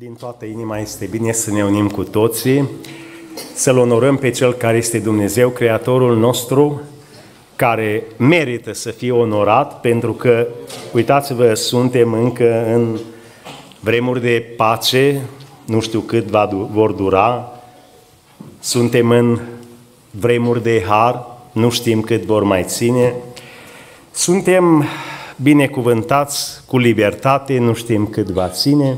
Din toată inima este bine să ne unim cu toții, să-L onorăm pe Cel care este Dumnezeu, Creatorul nostru, care merită să fie onorat, pentru că, uitați-vă, suntem încă în vremuri de pace, nu știu cât vor dura, suntem în vremuri de har, nu știm cât vor mai ține, suntem binecuvântați cu libertate, nu știm cât va ține,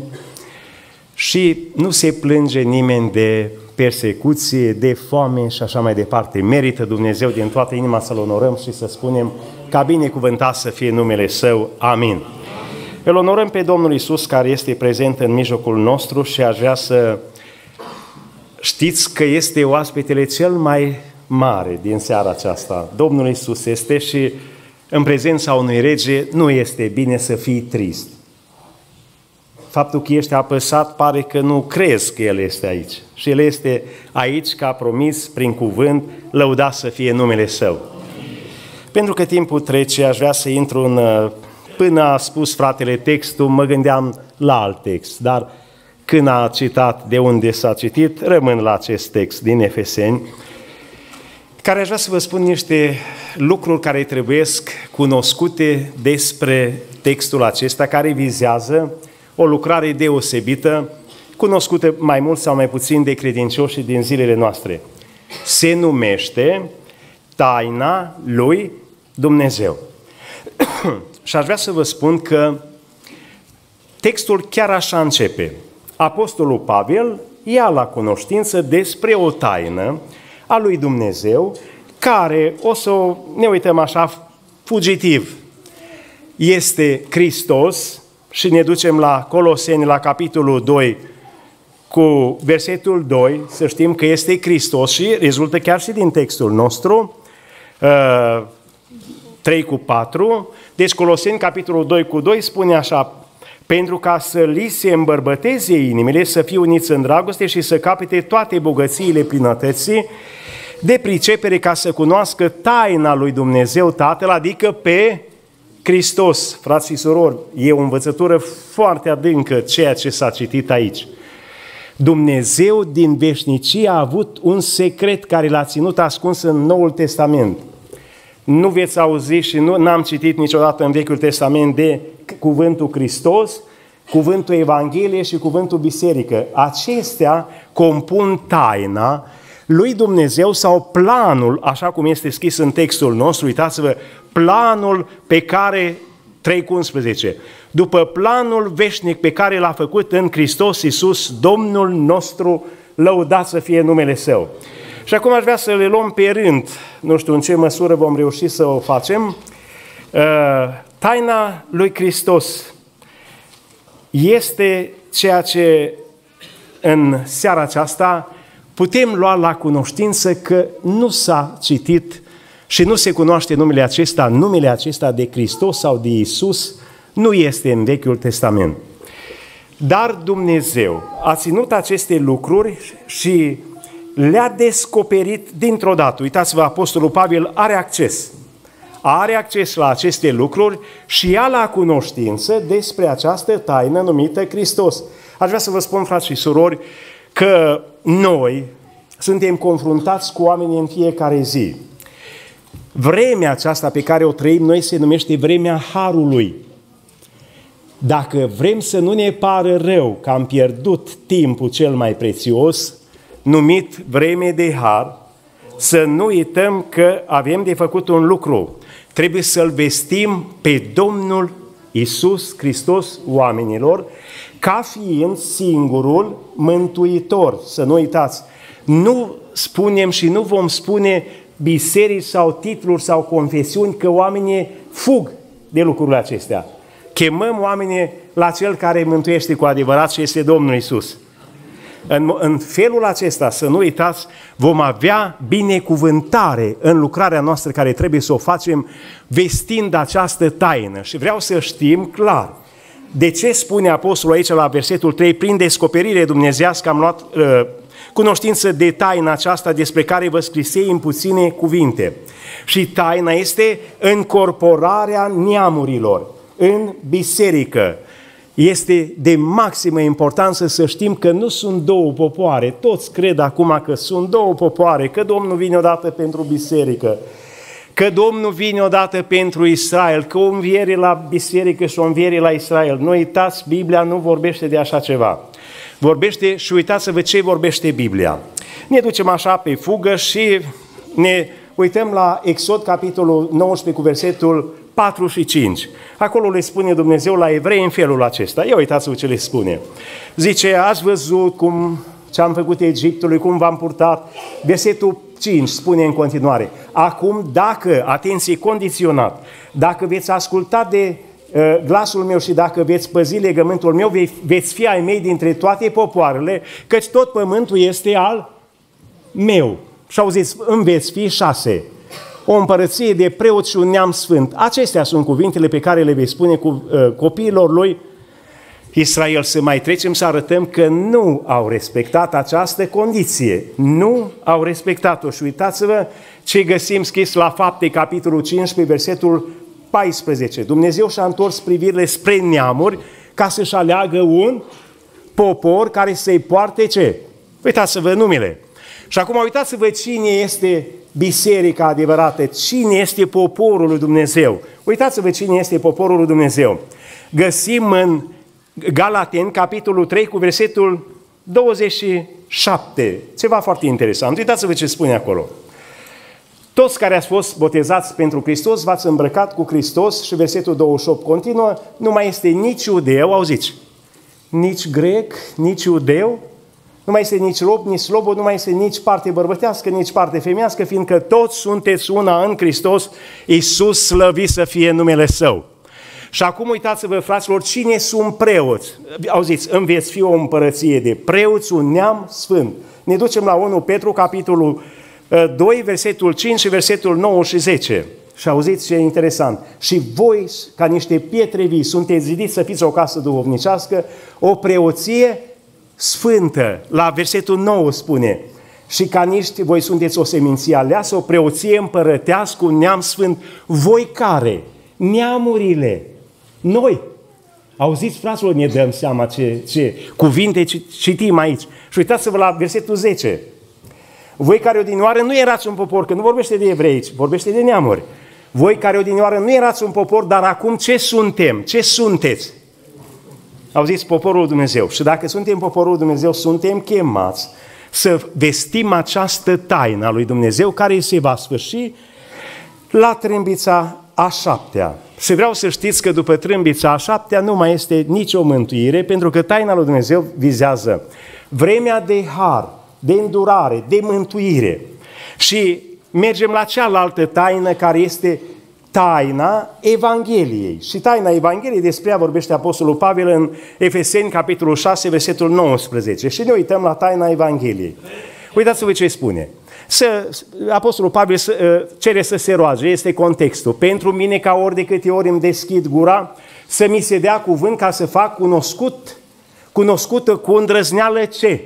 și nu se plânge nimeni de persecuție, de foame și așa mai departe. Merită Dumnezeu din toată inima să-L onorăm și să spunem ca binecuvântat să fie numele Său. Amin. Îl onorăm pe Domnul Iisus care este prezent în mijlocul nostru și aș vrea să știți că este oaspetele cel mai mare din seara aceasta. Domnul Iisus este și în prezența unui rege nu este bine să fii trist. Faptul că ești apăsat pare că nu crezi că El este aici. Și El este aici, ca promis, prin cuvânt, lăudat să fie numele Său. Pentru că timpul trece, aș vrea să intru în... Până a spus fratele textul, mă gândeam la alt text, dar când a citat de unde s-a citit, rămân la acest text din Efeseni, care aș vrea să vă spun niște lucruri care trebuiesc cunoscute despre textul acesta, care vizează o lucrare deosebită, cunoscută mai mult sau mai puțin de credincioși din zilele noastre. Se numește Taina lui Dumnezeu. Și aș vrea să vă spun că textul chiar așa începe. Apostolul Pavel ia la cunoștință despre o taină a lui Dumnezeu, care, o să ne uităm așa fugitiv, este Hristos. Și ne ducem la Coloseni, la capitolul 2, cu versetul 2, să știm că este Hristos și rezultă chiar și din textul nostru, 3 cu 4. Deci Coloseni, capitolul 2 cu 2, spune așa: pentru ca să li se îmbărbăteze inimile, să fie uniți în dragoste și să capete toate bogățiile plinătății de pricepere, ca să cunoască taina lui Dumnezeu Tatăl, adică pe Hristos. Frați și surori, e o învățătură foarte adâncă ceea ce s-a citit aici. Dumnezeu din veșnicie a avut un secret care l-a ținut ascuns în Noul Testament. Nu veți auzi și n-am citit niciodată în Vechiul Testament de cuvântul Hristos, cuvântul Evanghelie și cuvântul Biserică. Acestea compun taina lui Dumnezeu sau planul, așa cum este scris în textul nostru. Uitați-vă, planul pe care, 3:11, după planul veșnic pe care l-a făcut în Hristos Iisus, Domnul nostru, lăudat să fie numele Său. Și acum aș vrea să le luăm pe rând, nu știu în ce măsură vom reuși să o facem. Taina lui Hristos este ceea ce în seara aceasta putem lua la cunoștință că nu s-a citit și nu se cunoaște numele acesta de Hristos sau de Iisus, nu este în Vechiul Testament. Dar Dumnezeu a ținut aceste lucruri și le-a descoperit dintr-o dată. Uitați-vă, Apostolul Pavel are acces la aceste lucruri și ia la cunoștință despre această taină numită Hristos. Aș vrea să vă spun, frați și surori, că noi suntem confruntați cu oamenii în fiecare zi. Vremea aceasta pe care o trăim noi se numește vremea harului. Dacă vrem să nu ne pară rău că am pierdut timpul cel mai prețios, numit vreme de har, să nu uităm că avem de făcut un lucru. Trebuie să-L vestim pe Domnul Iisus Hristos oamenilor ca fiind singurul mântuitor. Să nu uitați, nu spunem și nu vom spune biserici sau titluri sau confesiuni că oamenii fug de lucrurile acestea. Chemăm oamenii la Cel care mântuiește cu adevărat și este Domnul Iisus. În felul acesta, să nu uitați, vom avea binecuvântare în lucrarea noastră care trebuie să o facem vestind această taină. Și vreau să știm clar de ce spune Apostolul aici la versetul 3, prin descoperire dumnezeiască am luat cunoștință de taina aceasta despre care vă scrisei în puține cuvinte. Și taina este încorporarea neamurilor în biserică. este de maximă importanță să știm că nu sunt două popoare. Toți cred acum că sunt două popoare, că Domnul vine odată pentru biserică, că Domnul vine odată pentru Israel, că o înviere la biserică și o înviere la Israel. Nu uitați, Biblia nu vorbește de așa ceva. Vorbește și uitați-vă ce vorbește Biblia. Ne ducem așa pe fugă și ne uităm la Exod, capitolul 19, cu versetul 4 și 5. Acolo le spune Dumnezeu la evrei în felul acesta. Ia uitați-vă ce le spune. Zice, ați văzut ce am făcut Egiptului, cum v-am purtat. Versetul 5 spune în continuare. Acum, dacă, atenție, condiționat, dacă veți asculta de glasul meu și dacă veți păzi legământul meu, veți fi ai mei dintre toate popoarele, căci tot pământul este al meu. Și auziți, îmi veți fi 6. O împărăție de preoți și un neam sfânt. Acestea sunt cuvintele pe care le vei spune copiilor lui Israel. Să mai trecem să arătăm că nu au respectat această condiție. Nu au respectat-o. Și uitați-vă ce găsim scris la Fapte, capitolul 15, versetul 14. Dumnezeu și-a întors privirile spre neamuri ca să-și aleagă un popor care să-i poarte ce? Uitați-vă numele. Și acum uitați-vă cine este biserica adevărată, cine este poporul lui Dumnezeu. Uitați-vă cine este poporul lui Dumnezeu. Găsim în Galateni, capitolul 3, cu versetul 27. Ceva foarte interesant. Uitați-vă ce spune acolo. Toți care ați fost botezați pentru Hristos, v-ați îmbrăcat cu Hristos și versetul 28 continuă, nu mai este nici iudeu, auziți, nici grec, nici iudeu, nu mai este nici rob, nici slobod, nu mai este nici parte bărbătească, nici parte femeiască, fiindcă toți sunteți una în Hristos, Iisus slăvit să fie numele Său. Și acum uitați-vă, fraților, cine sunt preoți? Auziți, îmi veți fi o împărăție de preoți, un neam sfânt. Ne ducem la 1 Petru, capitolul 2, versetul 5 și versetul 9 și 10. Și auziți ce e interesant. Și voi, ca niște pietre vii, sunteți zidiți să fiți o casă duhovnicească, o preoție sfântă. La versetul 9 spune, și ca niște, voi sunteți o seminție aleasă, o preoție împărătească, un neam sfânt. Voi care? Neamurile. Noi. Auziți, fraților, ne dăm seama ce cuvinte citim aici. Și uitați-vă la versetul 10. Voi care odinioară nu erați un popor, că nu vorbește de evrei aici, vorbește de neamuri. Voi care odinioară nu erați un popor, dar acum ce suntem? Ce sunteți? Auziți, poporul lui Dumnezeu. Și dacă suntem poporul lui Dumnezeu, suntem chemați să vestim această taină a lui Dumnezeu care se va sfârși la trâmbița a 7-a. Și vreau să știți că după trâmbița a 7-a nu mai este nicio mântuire, pentru că taina lui Dumnezeu vizează vremea de har, de îndurare, de mântuire. Și mergem la cealaltă taină care este taina Evangheliei. Și taina Evangheliei, despre ea vorbește Apostolul Pavel în Efeseni, capitolul 6, versetul 19. Și ne uităm la taina Evangheliei. Uitați-vă ce spune. Apostolul Pavel cere să se roage, este contextul. Pentru mine, ca ori de câte ori îmi deschid gura, să mi se dea cuvânt ca să fac cunoscută cu îndrăzneală ce?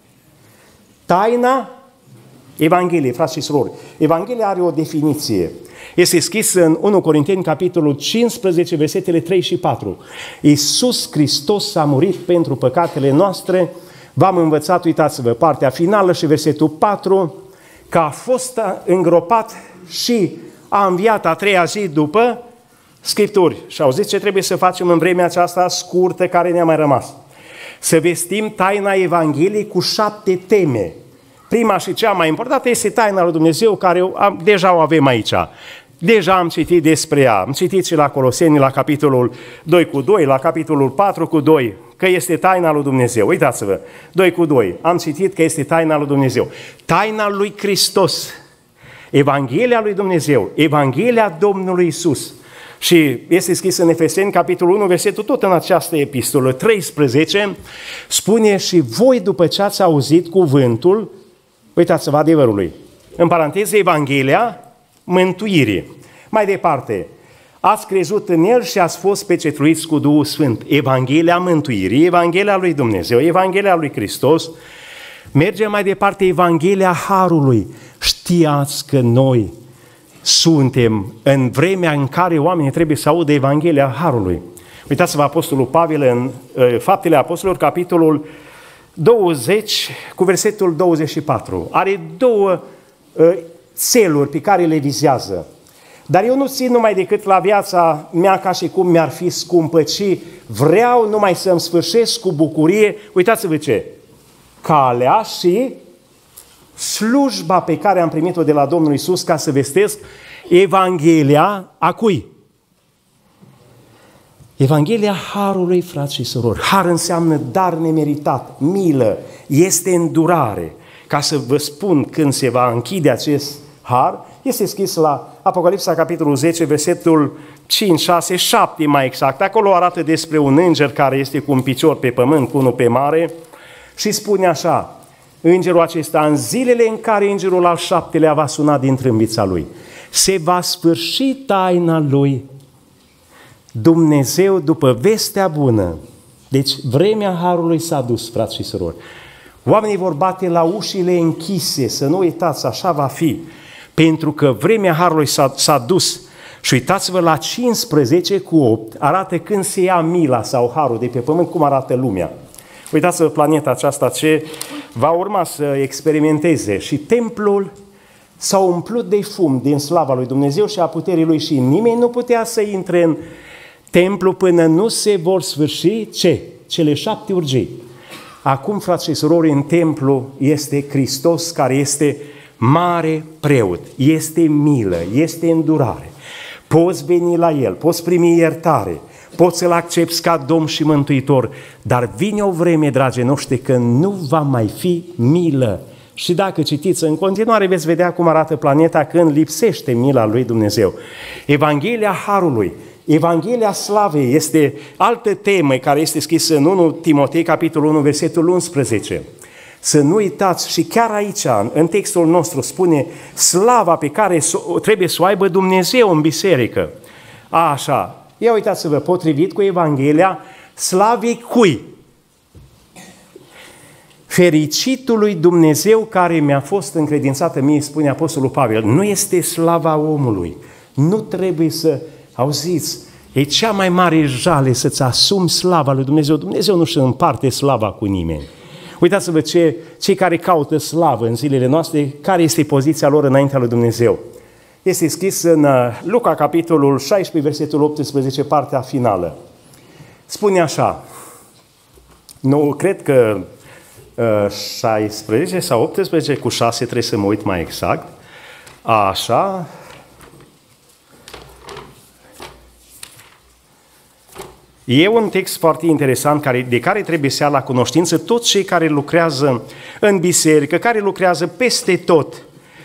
Taina Evangheliei, frați și surori. Evanghelia are o definiție. Este scris în 1 Corinteni, capitolul 15, versetele 3 și 4. Iisus Hristos a murit pentru păcatele noastre. V-am învățat, uitați-vă, partea finală și versetul 4, că a fost îngropat și a înviat a 3-a zi după Scripturi. Și auziți ce trebuie să facem în vremea aceasta scurtă care ne-a mai rămas? Să vestim taina Evangheliei cu 7 teme. Prima și cea mai importantă este taina lui Dumnezeu, care deja o avem aici. Deja am citit despre ea. Am citit și la Coloseni, la capitolul 2 cu 2, la capitolul 4 cu 2, că este taina lui Dumnezeu. Uitați-vă, 2 cu 2. Am citit că este taina lui Dumnezeu. Taina lui Hristos. Evanghelia lui Dumnezeu. Evanghelia Domnului Iisus. Și este scris în Efeseni, capitolul 1, versetul tot în această epistolă, 13, spune și voi după ce ați auzit cuvântul, uitați-vă adevărului, în paranteză, Evanghelia mântuirii. Mai departe, ați crezut în El și ați fost pecetluiți cu Duhul Sfânt. Evanghelia mântuirii, Evanghelia lui Dumnezeu, Evanghelia lui Hristos. Mergem mai departe, Evanghelia Harului. Știați că noi suntem în vremea în care oamenii trebuie să audă Evanghelia Harului. Uitați-vă Apostolul Pavel în Faptele Apostolilor, capitolul 20, cu versetul 24. Are două țeluri pe care le vizează. Dar eu nu țin numai decât la viața mea ca și cum mi-ar fi scumpă, ci vreau numai să-mi sfârșesc cu bucurie, uitați-vă ce, calea și slujba pe care am primit-o de la Domnul Iisus ca să vestesc Evanghelia a cui? Evanghelia harului, frați și surori. Har înseamnă dar nemeritat, milă, este îndurare. Ca să vă spun când se va închide acest har, este scris la Apocalipsa, capitolul 10, versetul 5, 6, 7 mai exact. Acolo arată despre un înger care este cu un picior pe pământ, cu unul pe mare și spune așa, îngerul acesta, în zilele în care îngerul al 7-lea va suna din trâmbița lui, se va sfârși taina lui Dumnezeu după vestea bună. Deci vremea harului s-a dus, frați și surori. Oamenii vor bate la ușile închise, să nu uitați, așa va fi. Pentru că vremea harului s-a dus. Și uitați-vă la 15 cu 8, arată când se ia mila sau harul de pe pământ, cum arată lumea. Uitați-vă planeta aceasta ce va urma să experimenteze. Și templul s-a umplut de fum din slava lui Dumnezeu și a puterii lui și nimeni nu putea să intre în templu până nu se vor sfârși ce? Cele 7 urgii. Acum, frați și surori, în templu este Hristos care este mare preot, este milă, este îndurare. Poți veni la El, poți primi iertare, poți să-L accepți ca Domn și Mântuitor, dar vine o vreme, dragii noștri, că nu va mai fi milă. Și dacă citiți în continuare, veți vedea cum arată planeta când lipsește mila lui Dumnezeu. Evanghelia harului, Evanghelia slavei este altă temă care este scrisă în 1 Timotei, capitolul 1, versetul 11. Să nu uitați, și chiar aici, în textul nostru, spune slava pe care trebuie să o aibă Dumnezeu în biserică. Așa, ia uitați-vă, potrivit cu Evanghelia, slavei cui? Fericitului Dumnezeu care mi-a fost încredințată mie, spune Apostolul Pavel, nu este slava omului, nu trebuie să, auziți, e cea mai mare jale să-ți asumi slava lui Dumnezeu. Dumnezeu nu își împarte slava cu nimeni. Uitați-vă cei care caută slavă în zilele noastre, care este poziția lor înaintea lui Dumnezeu. Este scris în Luca, capitolul 16, versetul 18, partea finală. Spune așa, nu, cred că 16 sau 18 cu 6, trebuie să mă uit mai exact. Așa. E un text foarte interesant de care trebuie să ia la cunoștință toți cei care lucrează în biserică, care lucrează peste tot.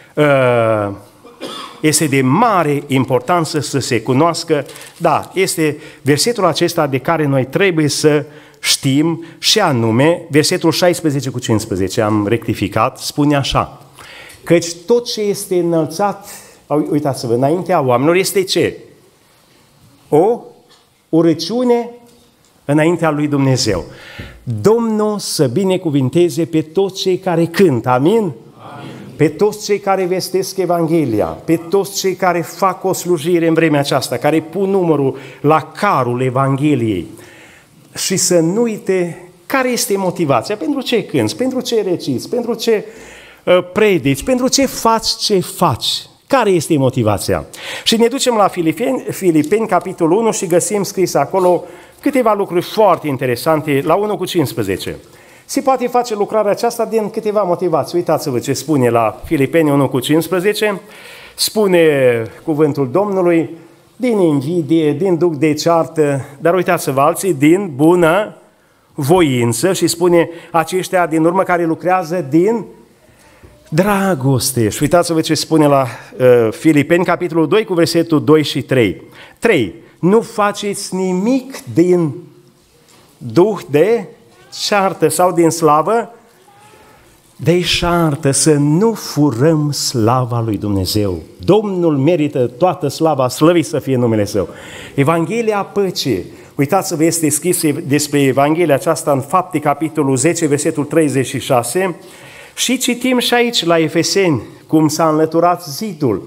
Este de mare importanță să se cunoască. Da, este versetul acesta de care noi trebuie să știm și anume, versetul 16 cu 15, am rectificat, spune așa, căci tot ce este înălțat, uitați-vă, înaintea oamenilor este ce? O urăciune înaintea lui Dumnezeu. Domnul să binecuvinteze pe toți cei care cântă, amin? Amin. Pe toți cei care vestesc Evanghelia, pe toți cei care fac o slujire în vremea aceasta, care pun numărul la carul Evangheliei. Și să nu uite care este motivația, pentru ce cânți, pentru ce reciți, pentru ce predici, pentru ce faci. Care este motivația? Și ne ducem la Filipeni, capitolul 1 și găsim scris acolo câteva lucruri foarte interesante, la 1 cu 15. Se poate face lucrarea aceasta din câteva motivații. Uitați-vă ce spune la Filipeni 1 cu 15. Spune cuvântul Domnului, din invidie, din duc de ceartă, dar uitați-vă alții, din bună voință și spune aceștia din urmă care lucrează din dragoste. Și uitați-vă ce spune la Filipeni, capitolul 2, cu versetul 2 și 3. 3. Nu faceți nimic din duh de ceartă sau din slavă deșartă, să nu furăm slava lui Dumnezeu. Domnul merită toată slava, slăvit să fie numele Său. Evanghelia păcii. Uitați-vă, este scris despre Evanghelia aceasta în Fapte, capitolul 10, versetul 36, și citim și aici la Efeseni cum s-a înlăturat zidul.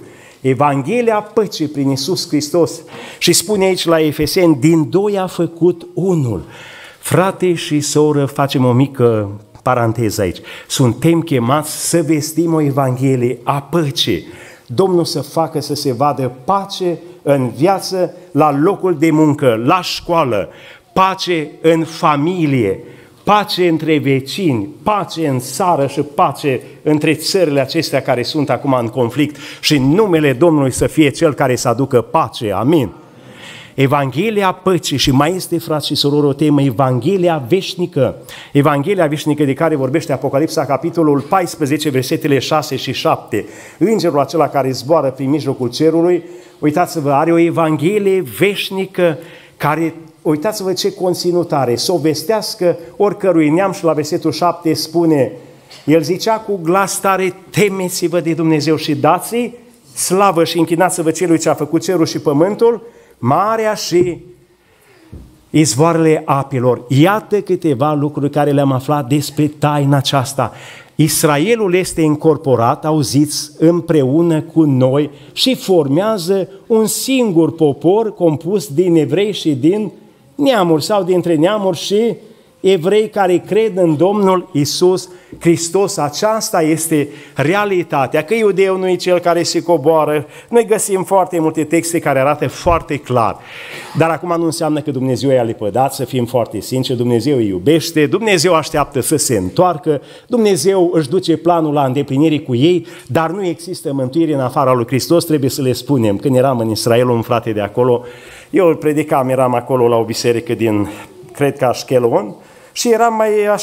Evanghelia păcii prin Iisus Hristos. Și spune aici la Efeseni, din doi a făcut unul. Frate și soră, facem o mică paranteză aici. Suntem chemați să vestim o Evanghelie a păcii. Domnul să facă să se vadă pace în viață, la locul de muncă, la școală, pace în familie, pace între vecini, pace în țară și pace între țările acestea care sunt acum în conflict și numele Domnului să fie Cel care să aducă pace. Amin. Evanghelia păcii și mai este, frați și surori, o temă, Evanghelia veșnică. Evanghelia veșnică de care vorbește Apocalipsa, capitolul 14, versetele 6 și 7. Îngerul acela care zboară prin mijlocul cerului, uitați-vă, are o Evanghelie veșnică care, uitați-vă ce conținut are, să o vestească oricărui neam. Și la versetul 7 spune, el zicea cu glas tare, temeți-vă de Dumnezeu și dați-i slavă și închinați-vă celui ce a făcut cerul și pământul, marea și izvoarele apelor. Iată câteva lucruri care le-am aflat despre taina aceasta. Israelul este încorporat, auziți, împreună cu noi și formează un singur popor compus din evrei și din neamuri sau dintre neamuri și evrei care cred în Domnul Iisus Hristos. Aceasta este realitatea, că iudeul nu e cel care se coboară. Noi găsim foarte multe texte care arată foarte clar. Dar acum nu înseamnă că Dumnezeu i-a lepădat, să fim foarte sinceri, Dumnezeu îi iubește, Dumnezeu așteaptă să se întoarcă, Dumnezeu își duce planul la îndeplinire cu ei, dar nu există mântuire în afara lui Hristos, trebuie să le spunem. Când eram în Israel, un frate de acolo, eu îl predicam, eram acolo la o biserică din, cred că Ashkelon, și eram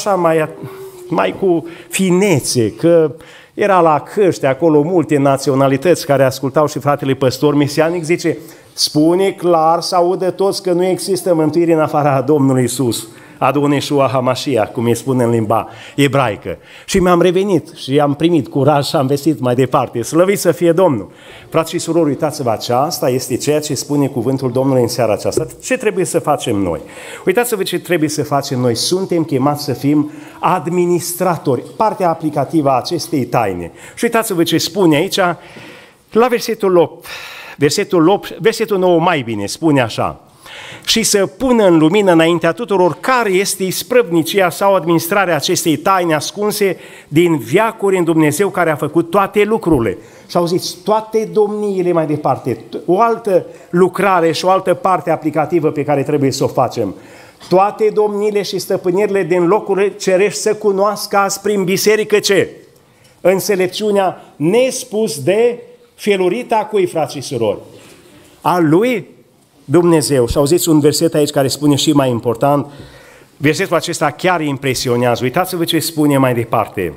mai cu finețe, că era la căști acolo multe naționalități care ascultau și fratele păstor mesianic zice, spune clar să audă toți că nu există mântuire în afara Domnului Iisus, Adon Yeshua HaMashiach, cum îi spune în limba ebraică. Și mi-am revenit și am primit curaj și am vestit mai departe. Slăvit să fie Domnul! Frați și surori, uitați-vă, aceasta este ceea ce spune cuvântul Domnului în seara aceasta. Ce trebuie să facem noi? Uitați-vă ce trebuie să facem noi. Suntem chemați să fim administratori, partea aplicativă a acestei taine. Și uitați-vă ce spune aici, la versetul 8, versetul 9 mai bine, spune așa, și să pună în lumină înaintea tuturor care este isprăvnicia sau administrarea acestei taine ascunse din veacuri în Dumnezeu care a făcut toate lucrurile. Și auziți, toate domniile mai departe, o altă lucrare și o altă parte aplicativă pe care trebuie să o facem. Toate domniile și stăpânirile din locurile cerești să cunoască azi prin biserică ce? Înțelepciunea nespus de felurita cui, frați și surori? A lui Dumnezeu. Și auziți un verset aici care spune și mai important, versetul acesta chiar impresionează. Uitați-vă ce spune mai departe.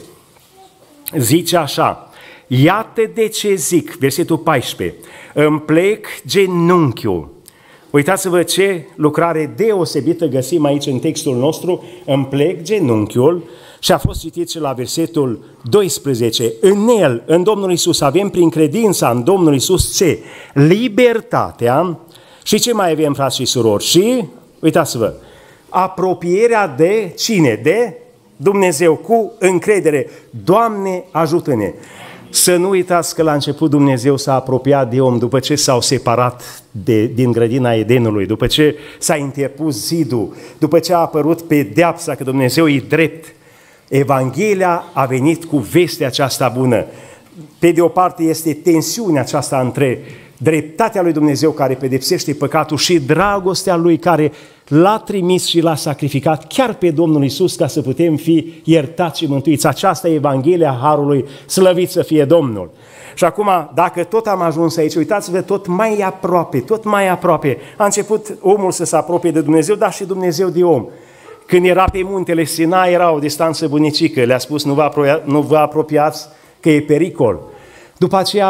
Zice așa, iată de ce zic, versetul 14, îmi plec genunchiul. Uitați-vă ce lucrare deosebită găsim aici în textul nostru, îmi plec genunchiul. Și a fost citit și la versetul 12. În el, în Domnul Iisus, avem prin credința în Domnul Iisus ce? Libertatea. Și ce mai avem, frați și surori? Și, uitați-vă, apropierea de cine? De Dumnezeu, cu încredere. Doamne, ajută-ne! Să nu uitați că la început Dumnezeu s-a apropiat de om după ce s-au separat din grădina Edenului, după ce s-a interpus zidul, după ce a apărut pedeapsa că Dumnezeu e drept. Evanghelia a venit cu vestea aceasta bună. Pe de o parte este tensiunea aceasta între dreptatea lui Dumnezeu care pedepsește păcatul și dragostea lui care l-a trimis și l-a sacrificat chiar pe Domnul Iisus ca să putem fi iertați și mântuiți. Aceasta e Evanghelia Harului, slăvit să fie Domnul. Și acum, dacă tot am ajuns aici, uitați-vă, tot mai aproape. A început omul să se apropie de Dumnezeu, dar și Dumnezeu de om. Când era pe muntele Sinai, era o distanță bunicică, le-a spus, nu vă apropiați că e pericol. După aceea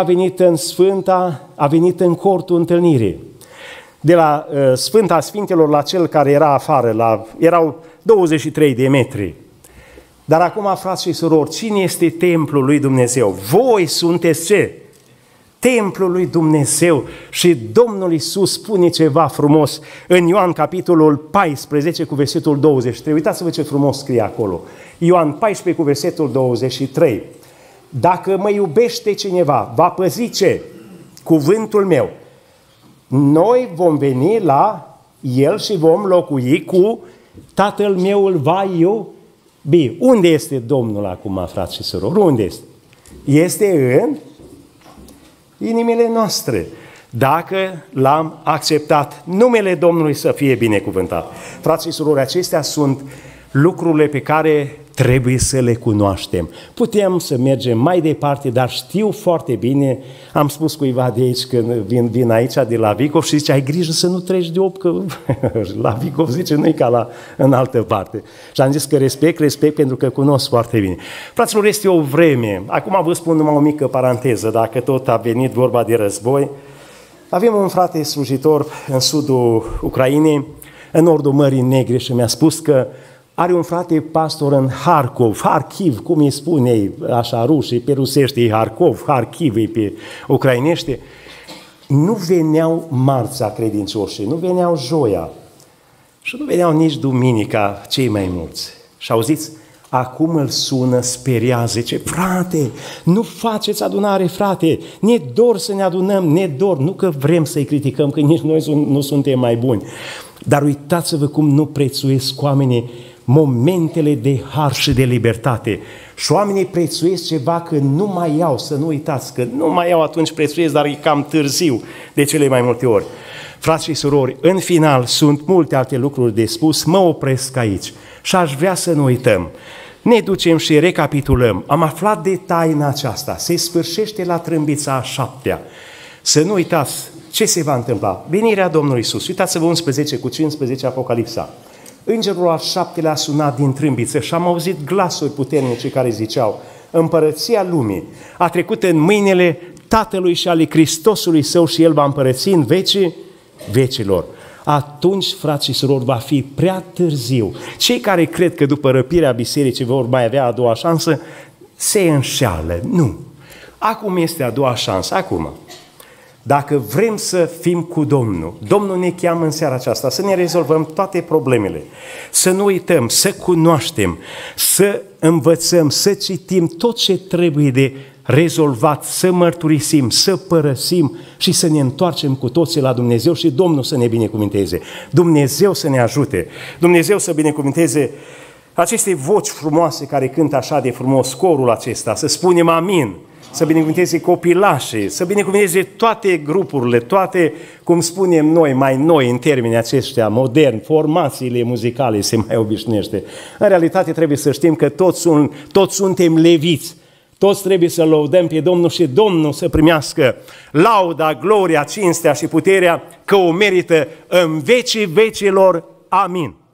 a venit în cortul întâlnirii. De la Sfânta Sfintelor la cel care era afară, erau 23 de metri. Dar acum, frați și surori, cine este templul lui Dumnezeu? Voi sunteți ce? Templul lui Dumnezeu. Și Domnul Iisus spune ceva frumos în Ioan capitolul 14 cu versetul 23. Uitați-vă ce frumos scrie acolo. Ioan 14 cu versetul 23. Dacă mă iubește cineva, va păzi ce? cuvântul meu. Noi vom veni la El și vom locui cu Tatăl meu îl va iubi. Unde este Domnul acum, frați și surori? Unde este? Este în inimile noastre. Dacă l-am acceptat, numele Domnului să fie binecuvântat. Frați și surori, acestea sunt lucrurile pe care trebuie să le cunoaștem. Putem să mergem mai departe, dar știu foarte bine, am spus cuiva de aici când vin aici de la Vicov și zice, ai grijă să nu treci de 8, că la Vicov zice, nu-i ca în altă parte. Și am zis că respect pentru că cunosc foarte bine. Fraților, este o vreme, acum vă spun numai o mică paranteză, dacă tot a venit vorba de război, avem un frate slujitor în sudul Ucrainei, în nordul Mării Negre și mi-a spus că are un frate pastor în Harkiv, cum îi spune ei, așa rușii, pe rusește e Harkiv e pe ucrainește. Nu veneau marțea credincioșii, nu veneau joia și nu veneau nici duminica cei mai mulți. Și auziți, acum îl sună, speriază, zice, frate, nu faceți adunare, frate, ne dor să ne adunăm, ne dor, nu că vrem să-i criticăm, că nici noi nu suntem mai buni, dar uitați-vă cum nu prețuiesc oamenii momentele de har și de libertate. Și oamenii prețuiesc ceva că nu mai iau, să nu uitați, că nu mai iau atunci prețuiesc, dar e cam târziu de cele mai multe ori. Frați și surori, în final sunt multe alte lucruri de spus, mă opresc aici și aș vrea să nu uităm. Ne ducem și recapitulăm. Am aflat de taina aceasta, se sfârșește la trâmbița a 7-a. Să nu uitați ce se va întâmpla. Venirea Domnului Iisus. Uitați-vă 11:15 Apocalipsa. Îngerul al 7-lea a sunat din trâmbiță și am auzit glasuri puternice care ziceau, împărăția lumii a trecut în mâinile Tatălui și ale Hristosului Său și El va împărăți în vecii vecilor. Atunci, frați și surori, va fi prea târziu. Cei care cred că după răpirea bisericii vor mai avea a doua șansă, se înșeală. Nu. Acum este a doua șansă. Acum. Dacă vrem să fim cu Domnul, Domnul ne cheamă în seara aceasta să ne rezolvăm toate problemele, să nu uităm, să cunoaștem, să învățăm, să citim tot ce trebuie de rezolvat, să mărturisim, să părăsim și să ne întoarcem cu toții la Dumnezeu și Domnul să ne binecuvânteze. Dumnezeu să ne ajute, Dumnezeu să binecuvânteze aceste voci frumoase care cântă așa de frumos corul acesta, să spunem amin, să binecuvânteze copilașii, să binecuvânteze toate grupurile, toate, cum spunem noi, mai noi în termenii aceștia moderni, formațiile muzicale se mai obișnuiește. În realitate trebuie să știm că toți suntem leviți, toți trebuie să lăudăm pe Domnul și Domnul să primească lauda, gloria, cinstea și puterea că o merită în vecii vecilor. Amin.